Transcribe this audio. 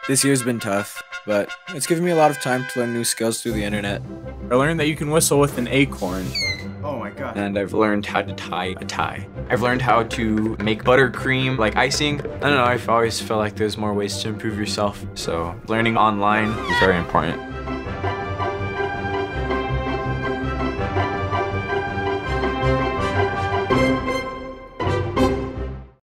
This year's been tough, but it's given me a lot of time to learn new skills through the internet. I learned that you can whistle with an acorn. Oh my god. And I've learned how to tie a tie. I've learned how to make buttercream like icing. I don't know, I've always felt like there's more ways to improve yourself, so learning online is very important.